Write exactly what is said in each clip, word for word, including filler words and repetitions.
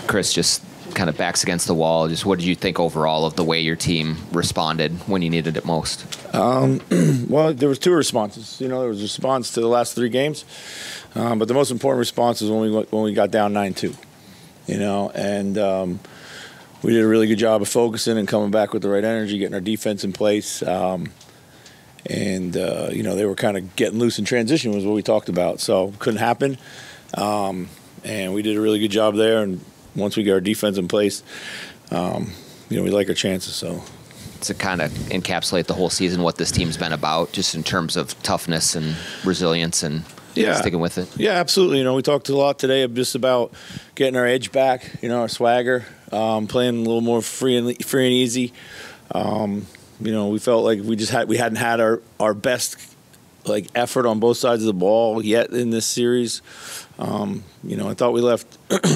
Chris, just kind of backs against the wall. Just what did you think overall of the way your team responded when you needed it most? Um, well, there was two responses. You know, there was a response to the last three games, um, but the most important response was when we when we got down nine two. You know, and um, we did a really good job of focusing and coming back with the right energy, getting our defense in place. Um, and uh, you know, they were kind of getting loose in transition was what we talked about. So couldn't happen. Um, and we did a really good job there. And once we get our defense in place, um, you know, we like our chances. So to kind of encapsulate the whole season, what this team's been about, just in terms of toughness and resilience and yeah. sticking with it. Yeah, absolutely. You know, we talked a lot today just about getting our edge back, you know, our swagger, um, playing a little more free and free and easy. Um, you know, we felt like we just had we hadn't had our our best like effort on both sides of the ball yet in this series. Um, you know, I thought we left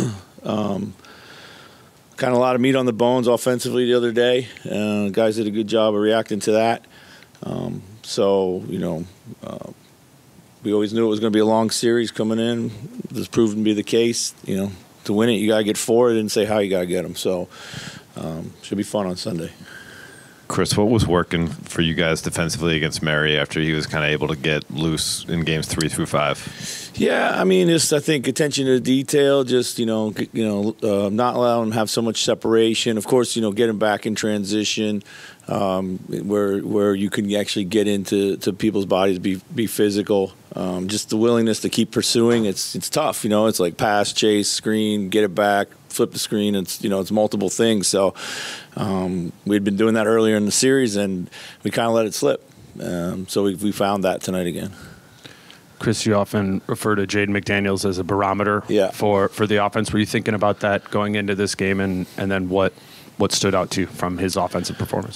um, kind of a lot of meat on the bones offensively the other day. Uh, guys did a good job of reacting to that. Um, so, you know, uh, we always knew it was going to be a long series coming in. This proved to be the case. You know, to win it, you got to get four. I didn't say how you got to get them. So, um, should be fun on Sunday. Chris, what was working for you guys defensively against Mary after he was kind of able to get loose in games three through five? Yeah, I mean, just I think attention to detail, just you know, you know, uh, not allowing him to have so much separation. Of course, you know, get him back in transition, um, where where you can actually get into to people's bodies, be be physical. Um, just the willingness to keep pursuing. It's it's tough, you know. It's like pass, chase, screen, get it back, flip the screen. It's you know, it's multiple things. So um, we'd been doing that earlier in the series, and we kind of let it slip. Um, so we we found that tonight again. Chris, you often refer to Jaden McDaniels as a barometer yeah. for, for the offense. Were you thinking about that going into this game, and, and then what what stood out to you from his offensive performance?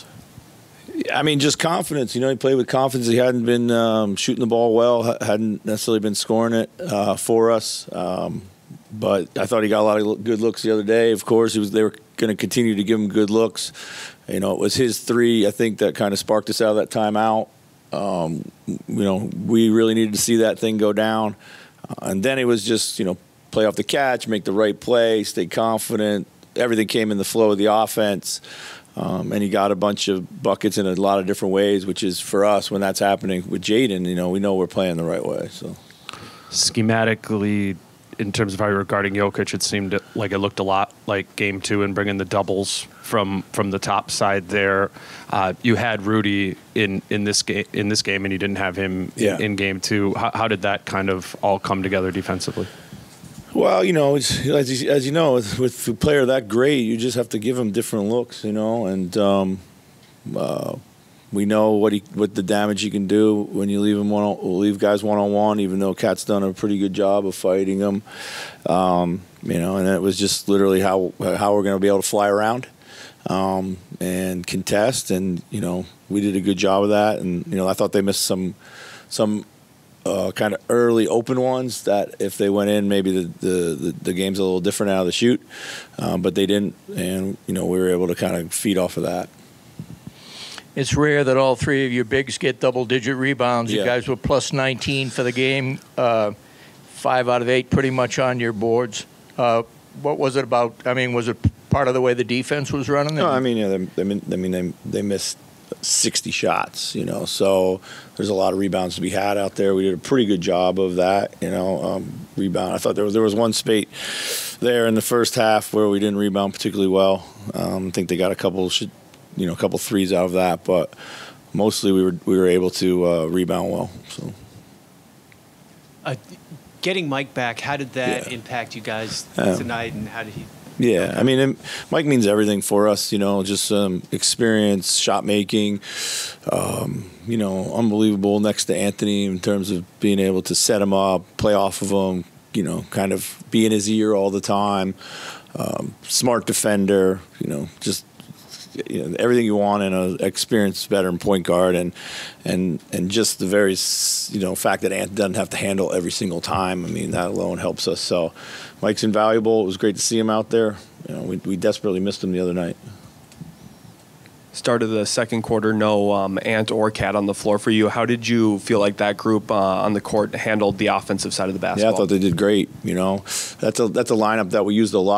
I mean, just confidence. You know, he played with confidence. He hadn't been um, shooting the ball well, hadn't necessarily been scoring it uh, for us. Um, but I thought he got a lot of good looks the other day. Of course, he was. They were going to continue to give him good looks. You know, it was his three, I think, that kind of sparked us out of that timeout. Um, you know, we really needed to see that thing go down. Uh, and then it was just, you know, play off the catch, make the right play, stay confident. Everything came in the flow of the offense. Um, and he got a bunch of buckets in a lot of different ways, which is for us when that's happening with Jaden, you know, we know we're playing the right way. So schematically, in terms of how you're regarding Jokic, it seemed like it looked a lot like game two and bringing the doubles from from the top side there. Uh, you had Rudy in, in this game in this game, and you didn't have him yeah. in, in game two. How, how did that kind of all come together defensively? Well, you know, it's, as, you, as you know, with, with a player that great, you just have to give him different looks, you know, and um, uh, we know what he what the damage he can do when you leave him one leave guys one on one. Even though Cat's done a pretty good job of fighting him, um, you know, and it was just literally how how we're going to be able to fly around um, and contest, and you know, we did a good job of that. And you know, I thought they missed some some uh, kind of early open ones that if they went in, maybe the the, the, the game's a little different out of the shoot, um, but they didn't, and you know, we were able to kind of feed off of that. It's rare that all three of your bigs get double-digit rebounds. Yeah. You guys were plus nineteen for the game, uh, five out of eight pretty much on your boards. Uh, what was it about? I mean, was it part of the way the defense was running? No, I mean, yeah, they, they, I mean, they, they missed sixty shots, you know, so there's a lot of rebounds to be had out there. We did a pretty good job of that, you know, um, rebound. I thought there was there was one spate there in the first half where we didn't rebound particularly well. Um, I think they got a couple – you know, a couple threes out of that, but mostly we were we were able to uh, rebound well. So, uh, getting Mike back, how did that yeah. impact you guys yeah. tonight, and how did he? Yeah, I mean, it, Mike means everything for us. You know, just um, experience, shot making. Um, you know, unbelievable next to Anthony in terms of being able to set him up, play off of him. You know, kind of be in his ear all the time. Um, smart defender. You know, just. You know, everything you want in an experienced veteran point guard, and and and just the very you know fact that Ant doesn't have to handle every single time. I mean, that alone helps us. So, Mike's invaluable. It was great to see him out there. You know, we we desperately missed him the other night. Start of the second quarter, no um, Ant or Cat on the floor for you. How did you feel like that group uh, on the court handled the offensive side of the basketball? Yeah, I thought they did great. You know, that's a that's a lineup that we used a lot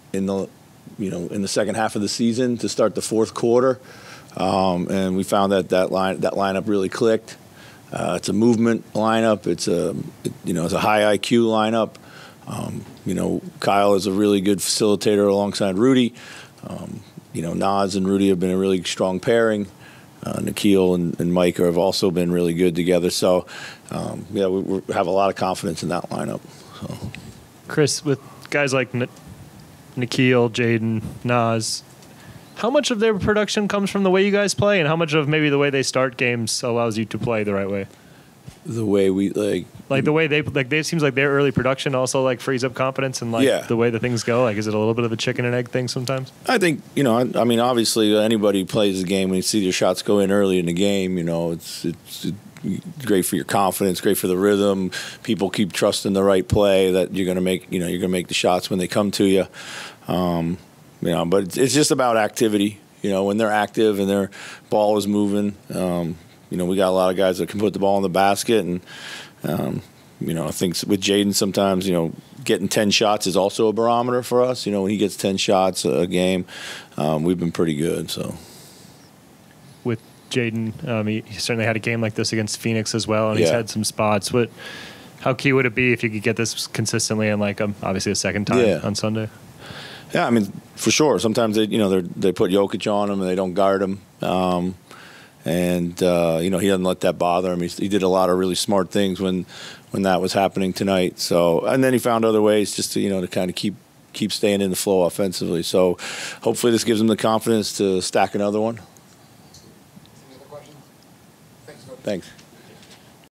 in the you know in the second half of the season to start the fourth quarter, um, and we found that that line that lineup really clicked. Uh, it's a movement lineup. It's a it, you know it's a high I Q lineup. Um, you know Kyle is a really good facilitator alongside Rudy. Um, you know Nas and Rudy have been a really strong pairing. Uh, Nikhil and, and Mike have also been really good together. So um, yeah, we, we have a lot of confidence in that lineup. So. Chris, with guys like N- Nikhil, Jaden, Nas, how much of their production comes from the way you guys play, and how much of maybe the way they start games allows you to play the right way? The way we like, like the way they like, they, it seems like their early production also like frees up confidence, and like yeah. the way the things go. Like, is it a little bit of a chicken and egg thing sometimes? I think you know. I, I mean, obviously, anybody who plays the game when you see your shots go in early in the game, you know, it's it's. it's great for your confidence, great for the rhythm. People keep trusting the right play that you're going to make. You know, you're going to make the shots when they come to you. Um, you know, but it's, it's just about activity. You know, when they're active and their ball is moving. Um, you know, we got a lot of guys that can put the ball in the basket, and um, you know, I think with Jaden sometimes, you know, getting ten shots is also a barometer for us. You know, when he gets ten shots a game, um, we've been pretty good. So with Jaden, um, he, he certainly had a game like this against Phoenix as well, and yeah. he's had some spots. What, how key would it be if you could get this consistently and like um, obviously a second time yeah. on Sunday? Yeah, I mean, for sure. Sometimes they, you know, they they put Jokic on him and they don't guard him, um, and uh, you know he doesn't let that bother him. He, he did a lot of really smart things when when that was happening tonight. So, and then he found other ways just to you know to kind of keep keep staying in the flow offensively. So, hopefully, this gives him the confidence to stack another one. Any other questions? Thanks, Coach. Thanks.